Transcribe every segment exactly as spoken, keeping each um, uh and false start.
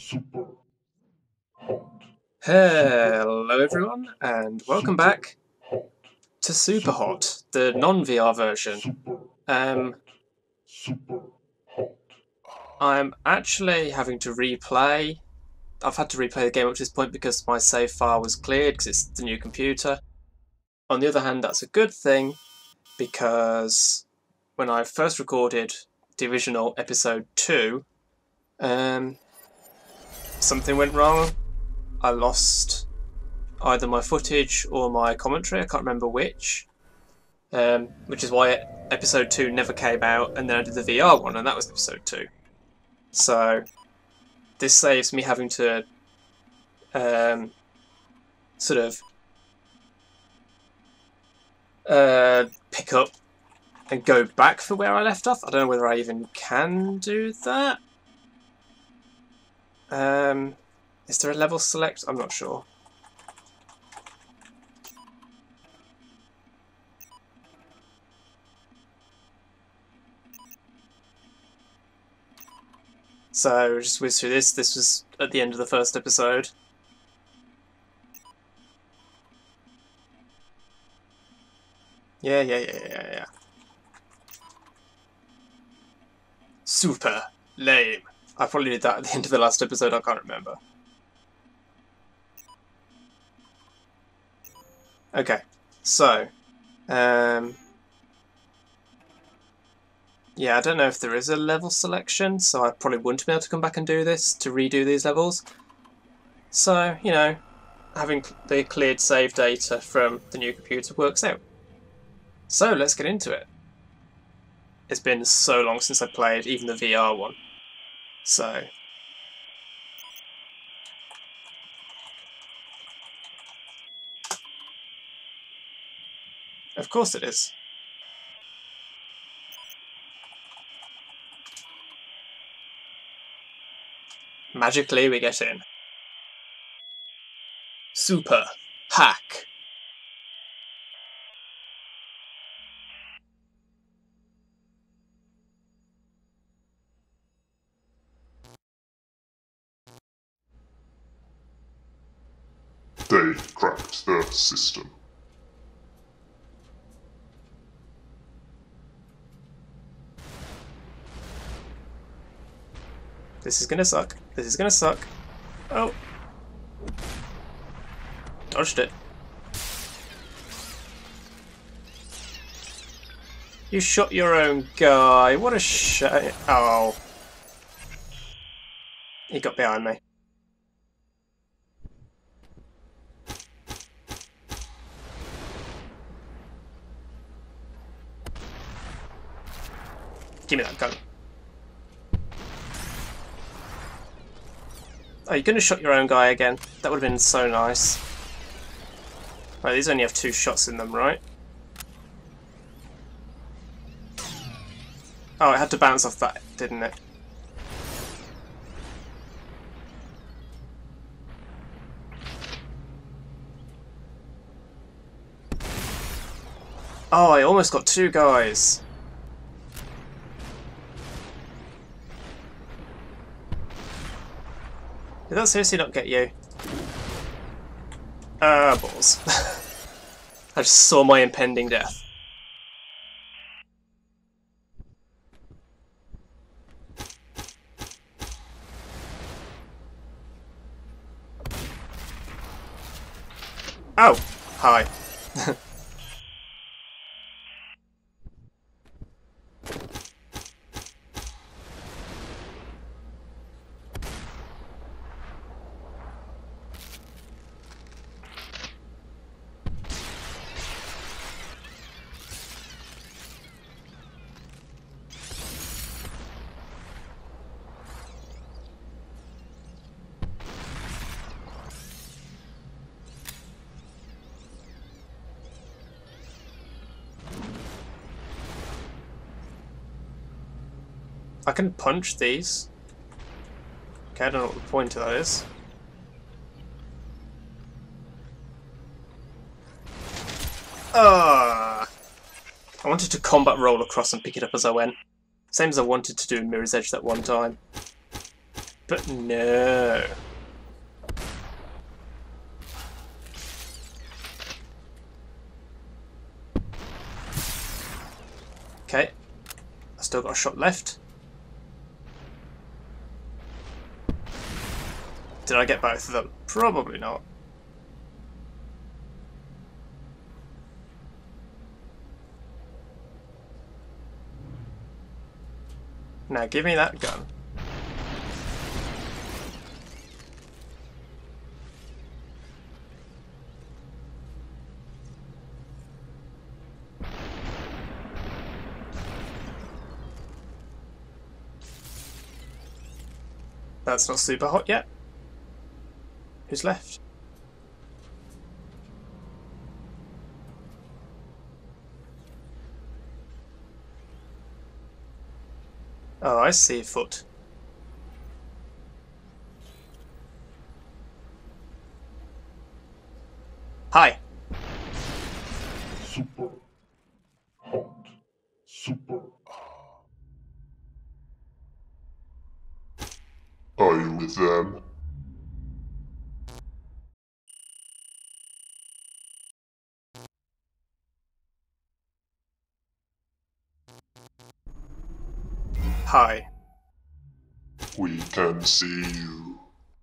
Super hot. Hello everyone, and welcome Super back hot. to Superhot, the non-V R version. Super Um, super hot. I'm actually having to replay. I've had to replay the game up to this point because my save file was cleared because it's the new computer. On the other hand, that's a good thing because when I first recorded the original episode two, um, something went wrong. I lost either my footage or my commentary, I can't remember which, um, which is why episode two never came out, and then I did the V R one, and that was episode two. So this saves me having to um, sort of uh, pick up and go back for where I left off. I don't know whether I even can do that. Um, is there a level select? I'm not sure. So just whiz through this. This was at the end of the first episode. Yeah, yeah, yeah, yeah, yeah. Super lame. I probably did that at the end of the last episode, I can't remember. Okay, so, um, yeah, I don't know if there is a level selection, so I probably wouldn't be able to come back and do this, to redo these levels. So, you know, having the cleared save data from the new computer works out. So, let's get into it. It's been so long since I played even the V R one. So, of course it is. Magically we get in. Super hack. They cracked the system. This is gonna suck. This is gonna suck. Oh. Dodged it. You shot your own guy. What a shame. Oh. He got behind me. Give me that gun. Oh, you're gonna shot your own guy again. That would have been so nice. Right, these only have two shots in them, right? Oh, it had to bounce off that, didn't it? Oh, I almost got two guys. Did that seriously not get you? Ah, uh, balls. I just saw my impending death. Oh, hi. I can punch these. Okay, I don't know what the point of that is. Ah! I wanted to combat roll across and pick it up as I went. Same as I wanted to do in Mirror's Edge that one time. But no. Okay. I still got a shot left. Did I get both of them? Probably not. Now give me that gun. That's not super hot yet. Who's left? Oh, I see a foot. Hi. Super hot. Super. Are you with them? Hi. We can see you.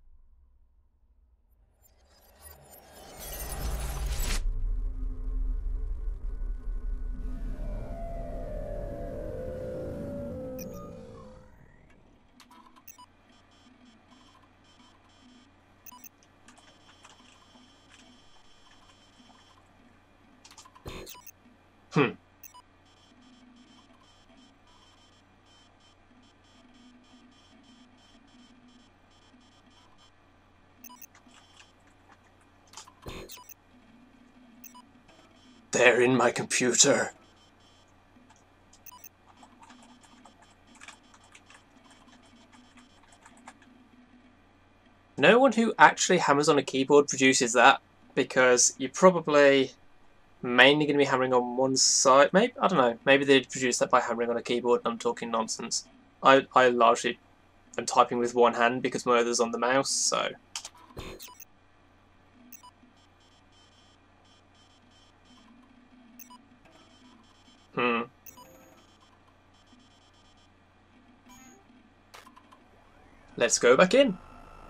Hmm. They're in my computer. No one who actually hammers on a keyboard produces that, because you're probably mainly going to be hammering on one side. Maybe, I don't know, maybe they produce that by hammering on a keyboard and I'm talking nonsense. I, I largely am typing with one hand because my other's on the mouse, so... Hmm. Let's go back in.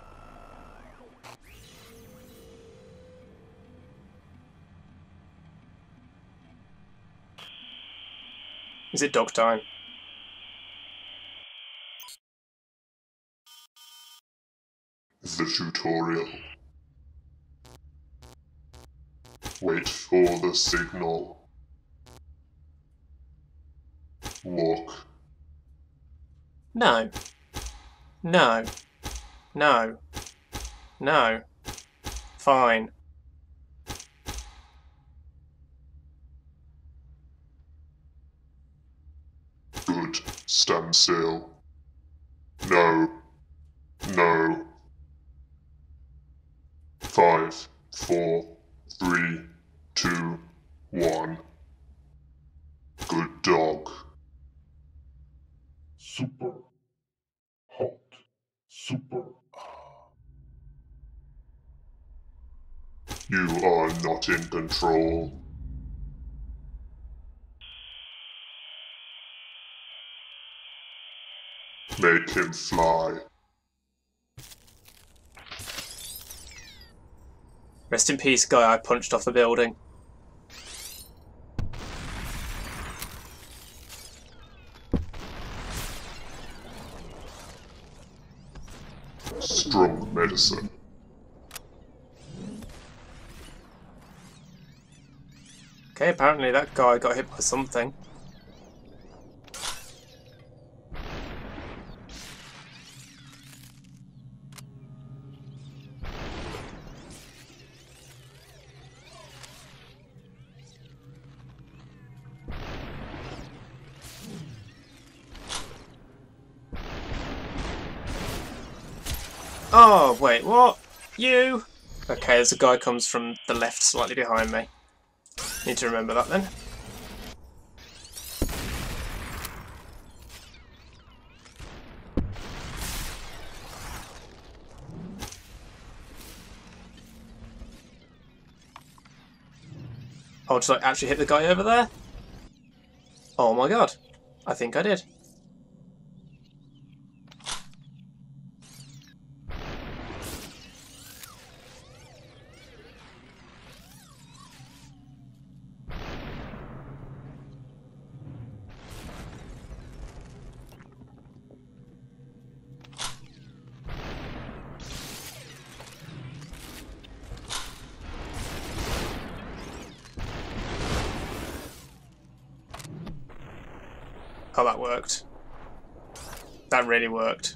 Is it dog time? The tutorial. Wait for the signal. Look. No. No. No. No. Fine. Good. Stand still. No. No. Five, four, three, two, one. Good dog. Super hot. Super. You are not in control. Make him fly. Rest in peace, guy I punched off a building. Strong medicine. Okay, apparently that guy got hit by something. Oh, wait, what? You? Okay, there's a guy comes from the left slightly behind me. Need to remember that then. Oh, did I actually hit the guy over there? Oh my god. I think I did. Oh, that worked. That really worked.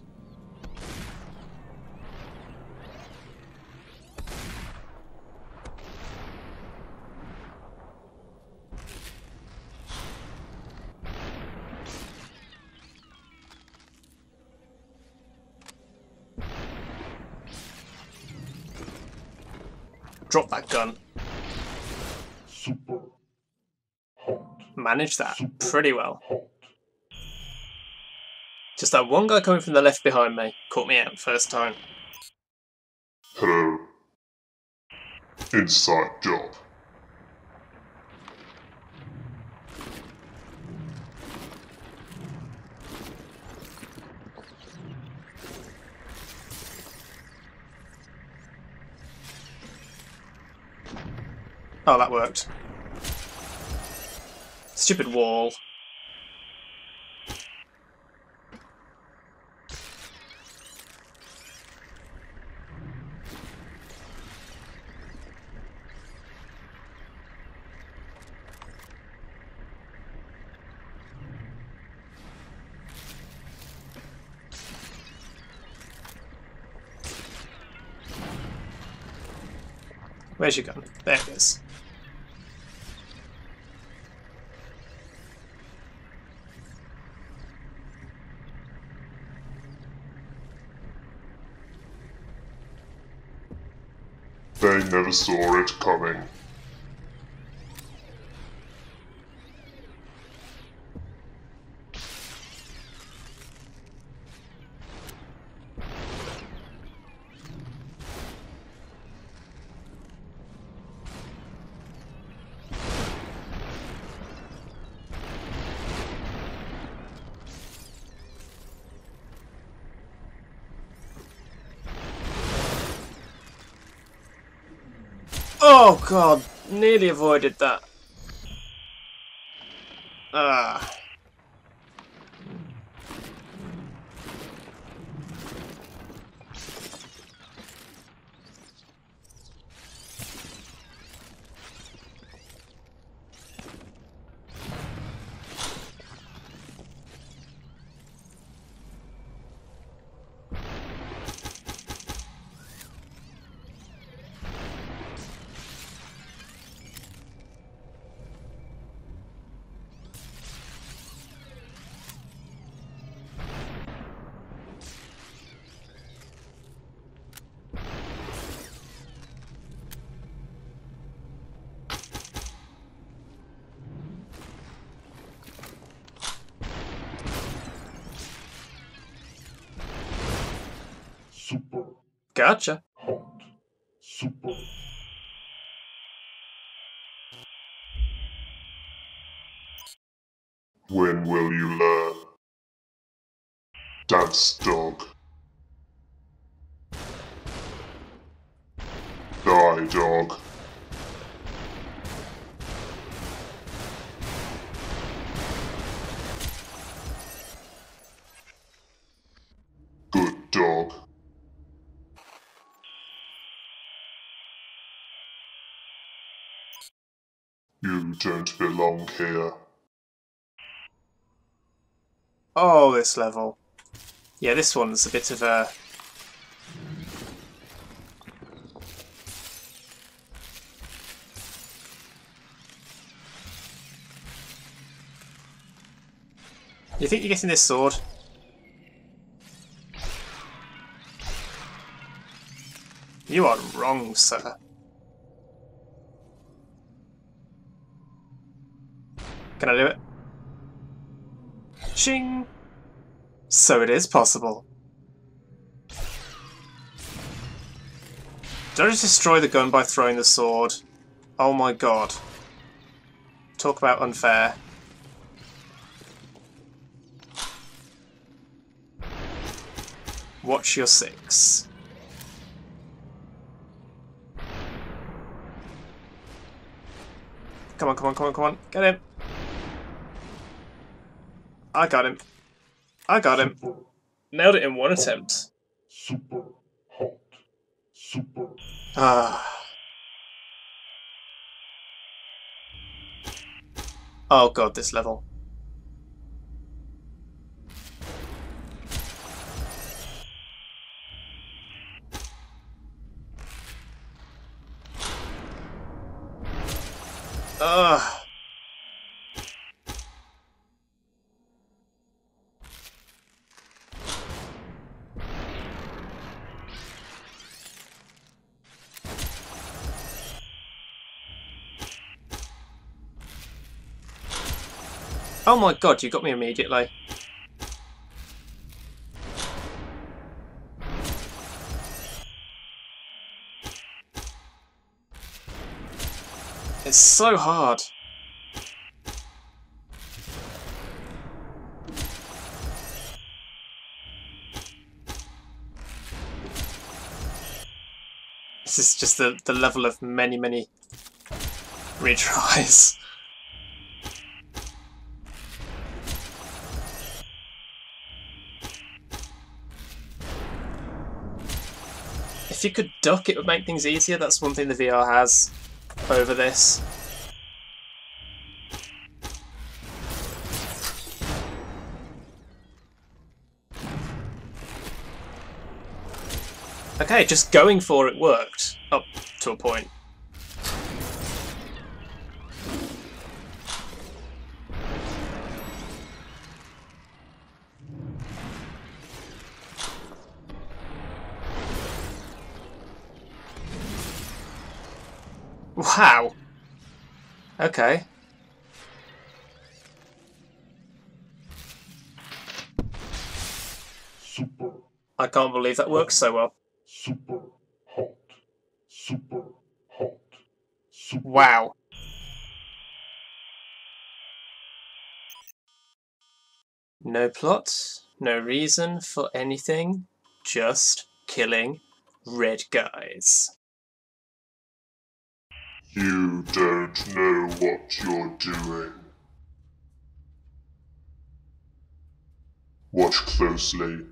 Drop that gun. Super hot. Managed that Super pretty well. hot. Just that one guy coming from the left behind me caught me out first time. Hello. Inside job. Oh, that worked. Stupid wall. Where's your gun? There it is. They never saw it coming. Oh god, nearly avoided that. Ah. Super Gotcha. hot. Super. When will you learn? Dance dog. Die dog. Good dog. You don't belong here. Oh, this level. Yeah, this one's a bit of a... You think you're getting this sword? You are wrong, sir. Can I do it? Ching! So it is possible. Did I just destroy the gun by throwing the sword? Oh my god. Talk about unfair. Watch your six. Come on, come on, come on, come on. Get him. I got him. I got him. Nailed it in one attempt. Super hot. Super. Ah. Oh god, this level. Ugh. Oh my god, you got me immediately. It's so hard. This is just the, the level of many, many retries. If you could duck, it would make things easier. That's one thing the V R has over this. Okay, just going for it worked, up to a point. Wow. Okay. Super. I can't believe that works so well. Super hot. Super hot. Super. Wow. No plot, no reason for anything, just killing red guys. You don't know what you're doing. Watch closely.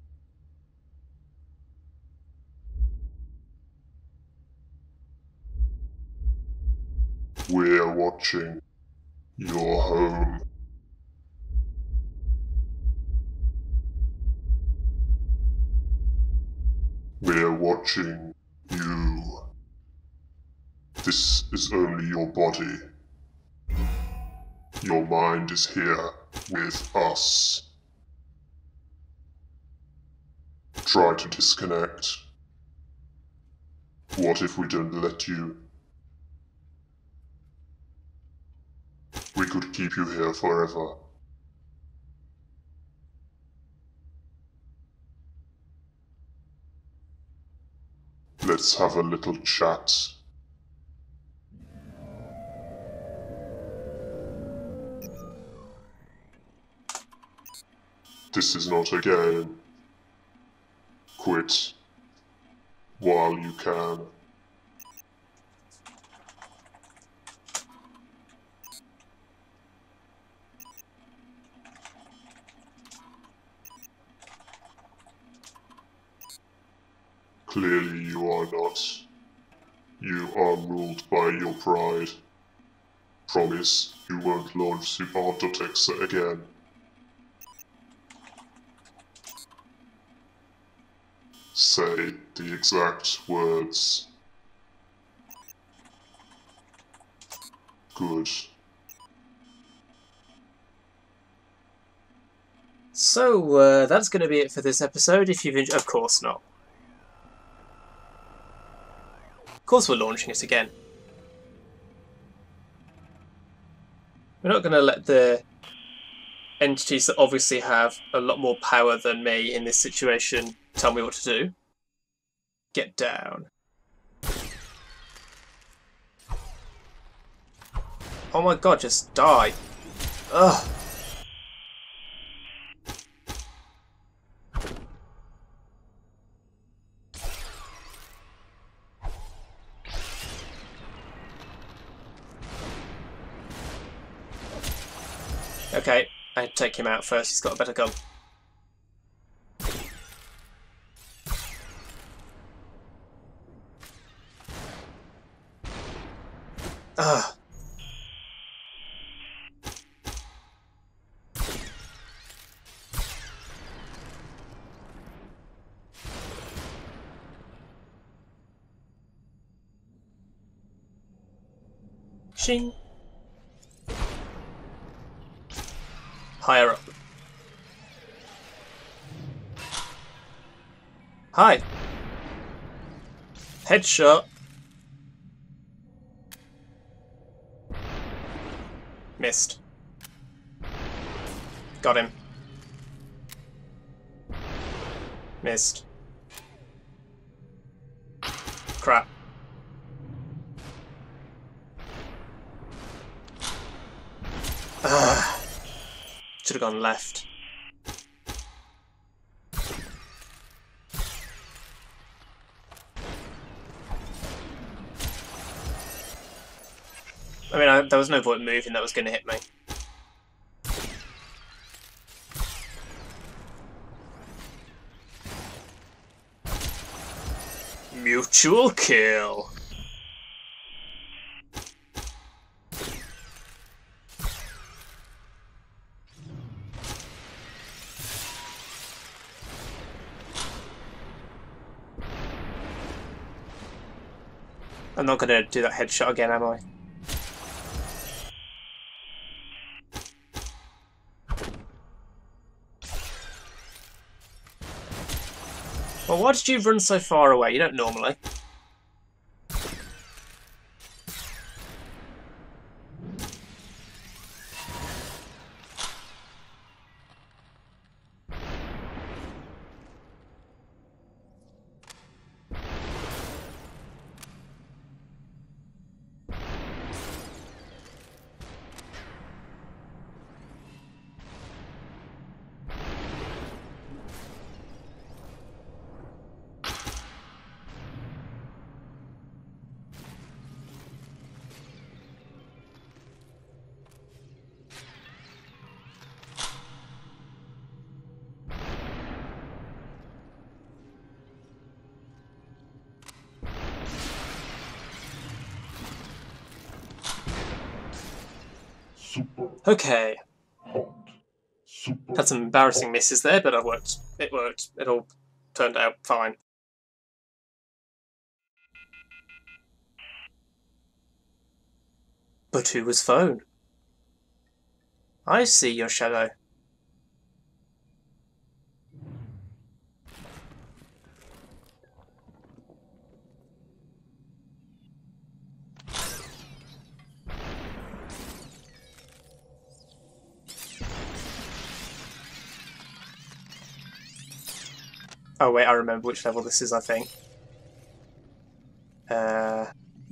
We're watching. You're home. We're watching you. This is only your body. Your mind is here with us. Try to disconnect. What if we don't let you? We could keep you here forever. Let's have a little chat. This is not a game. Quit while you can. Clearly you are not. You are ruled by your pride. Promise you won't launch SUPERHOT.exe again. Say the exact words. Good. So, uh, that's going to be it for this episode. If you've enjoyed, of course not. Of course we're launching it again. We're not going to let the entities that obviously have a lot more power than me in this situation tell me what to do. Get down. Oh my god, just die. Ugh. Okay, I had to take him out first, he's got a better gun. Ugh. Shing. Higher up. Hi. Headshot. Missed. Got him. Missed. Crap. Ugh. Should have gone left. I mean, I, there was no point moving that was going to hit me. Mutual kill. I'm not going to do that headshot again, am I? Well, why did you run so far away? You don't normally. Super Okay. hot. Super Had some embarrassing misses there, but it worked. It worked. It all turned out fine. But who was phone? I see your shadow. Oh wait, I remember which level this is, I think. Uh...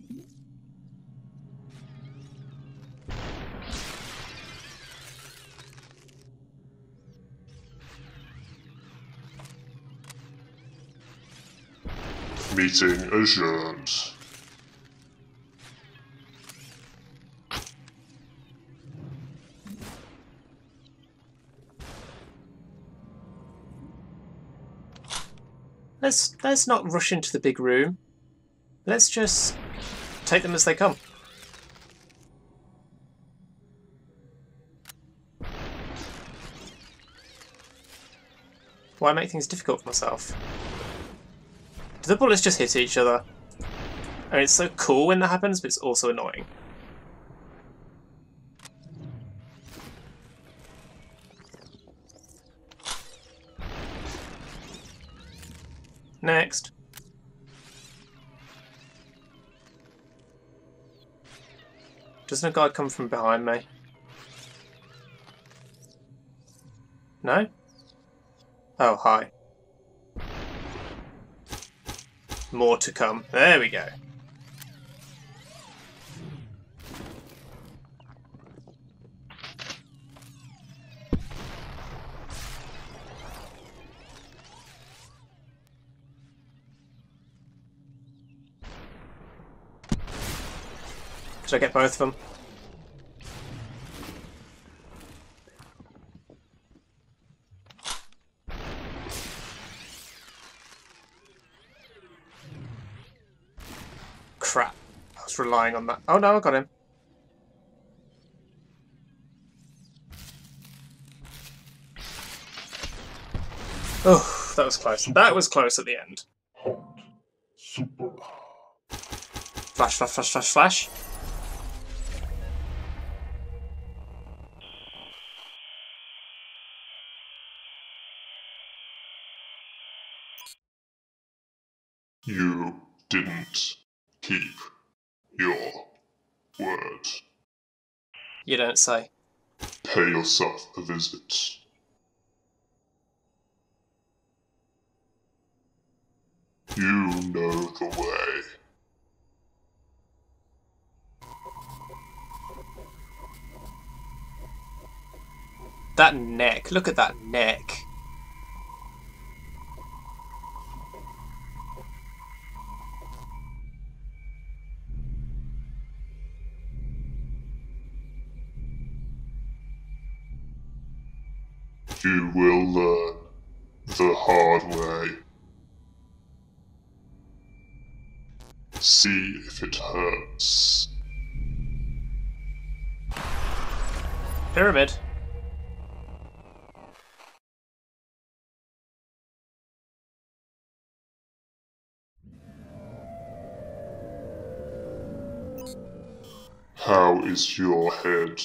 Meeting adjourned. Let's let's not rush into the big room. Let's just take them as they come. Why make things difficult for myself? Do the bullets just hit each other? I mean, it's so cool when that happens, but it's also annoying. Next. Doesn't a guy come from behind me? No? Oh, hi. More to come. There we go. Did I get both of them? Crap. I was relying on that. Oh no, I got him. Oh, that was close. That was close at the end. Hot. Super. Flash, flash, flash, flash, flash. You didn't keep your word. You don't say. Pay yourself a visit. You know the way. That neck. Look at that neck. You will learn the hard way. See if it hurts. Pyramid. How is your head?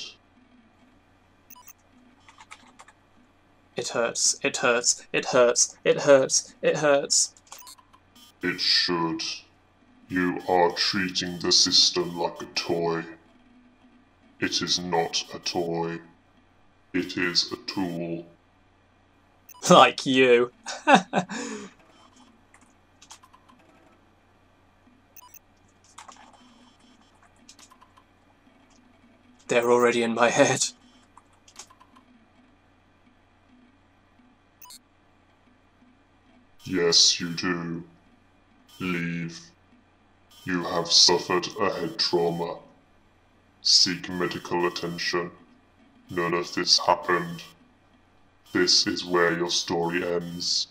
It hurts. It hurts. It hurts. It hurts. It hurts. It should. You are treating the system like a toy. It is not a toy. It is a tool. Like you. They're already in my head. Yes, you do. Leave. You have suffered a head trauma. Seek medical attention. None of this happened. This is where your story ends.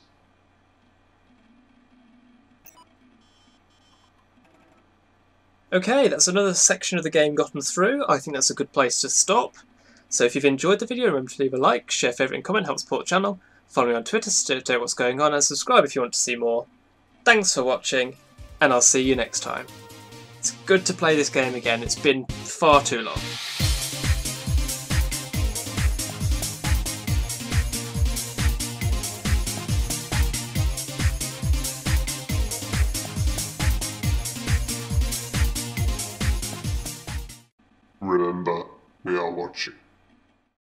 Okay, that's another section of the game gotten through. I think that's a good place to stop. So if you've enjoyed the video, remember to leave a like, share, favourite and comment, help support the channel. Follow me on Twitter to stay up to date what's going on, and subscribe if you want to see more. Thanks for watching, and I'll see you next time. It's good to play this game again, it's been far too long. Remember, we are watching.